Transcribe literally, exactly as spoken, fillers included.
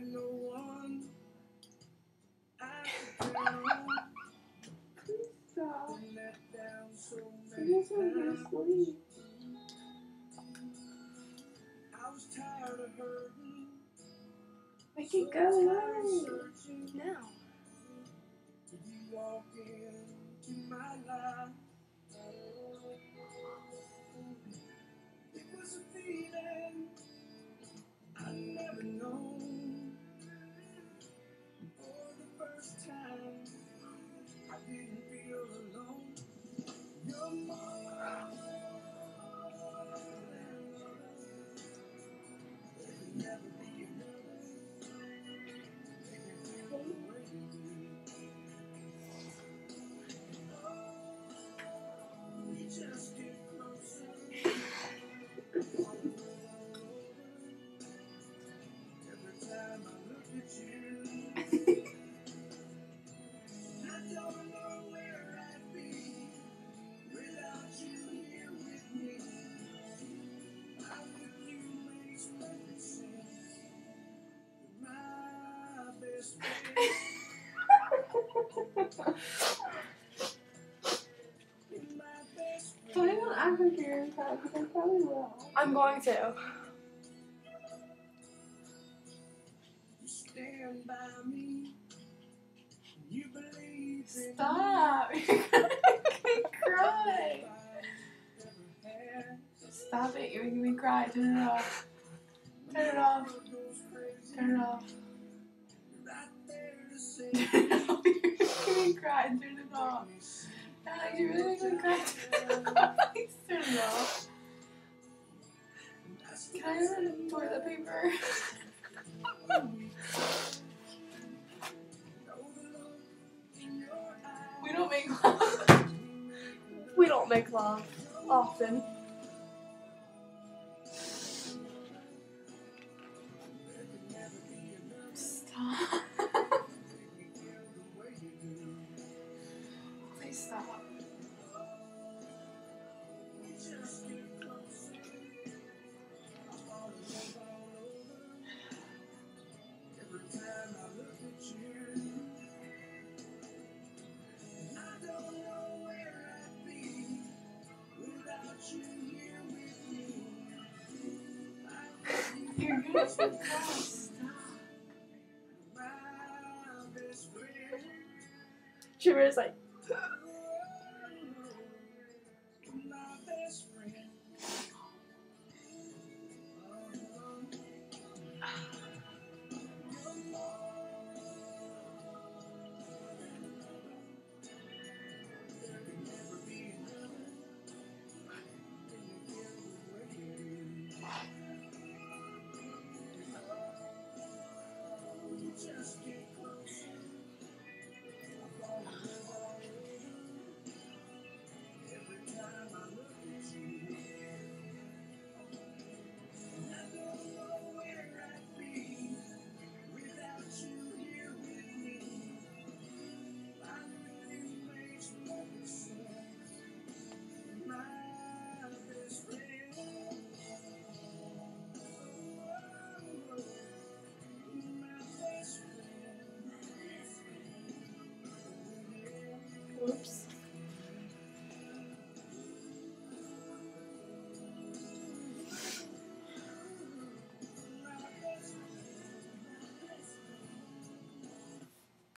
no one I could count on. Stop. Been let down so I many just want to times. sleep. I was tired of hurting. Make it go away. Now. Did you walk into my life? It was a feeling I'd never known. For the first time, I didn't feel alone. You're more than love. There can never be another. Make me feel the way you do. We just get closer. Every time I look at you, I don't know where I'd be without you here with me. I'm with you makes perfect sense. You're my best friend. You're my best Don't friend. even act like you're in town because I probably will. I'm going to. You stand by me. You believe in Stop. You're gonna make me cry. Stop it. You're making me cry. Turn it off. Turn it off. Turn it off. Turn it off. You're making me cry. Turn it off. Alex, you're really making me cry. Turn it off. Please turn it off. Can I have some toilet paper? We don't make love. We don't make love often. Stop. Please stop. Every time I look at you, I don't know where I'd be without you here with me. You're gonna make me cry. Stop. My best friend, Shivers like, my best friend. There can never be another. Can you feel the way you do? You just get closer. I fall in love all over. Every time I look at you, I don't know where I'd be without you here with me. Life with you makes perfect sense. My best friend. My best friend. oops.